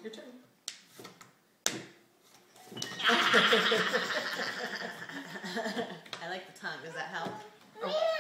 Your turn. I like the tongue. Does that help? Oh.